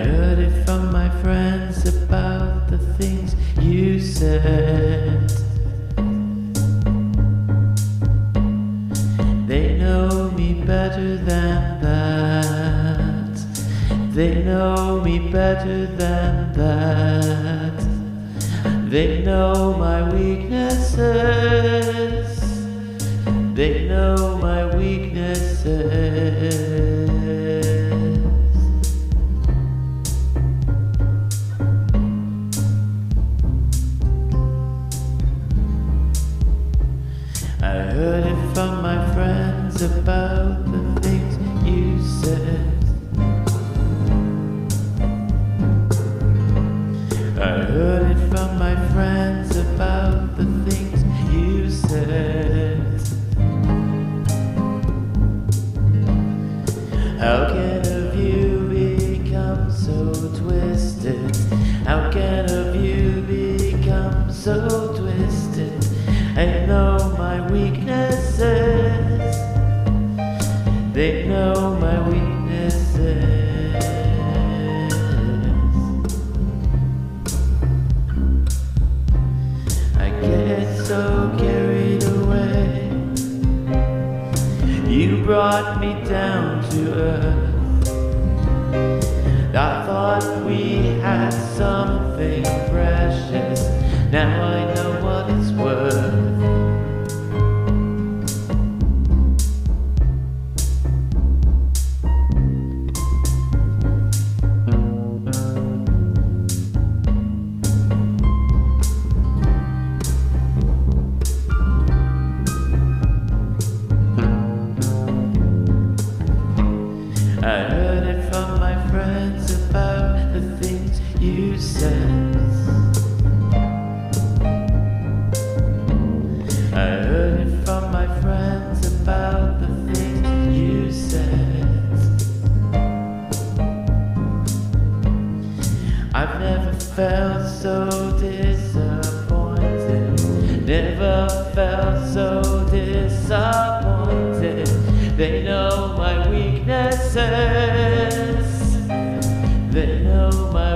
heard it from my friends about the things you said. They know me better than that. They know me better than that. They know my weaknesses. They know my weaknesses. I heard it from my friends about the things you said. I heard it from my friends about the things you said. How can a view become so twisted? How can a view become so twisted? I know my weaknesses. They know my weaknesses. I get so carried away. You brought me down to earth. I thought we had something precious. Now I know what it's worth. I heard it from my friends about the things you said. I heard it from my friends about the things you said. I've never felt so disappointed. Never felt so disappointed. They know my weaknesses. They know my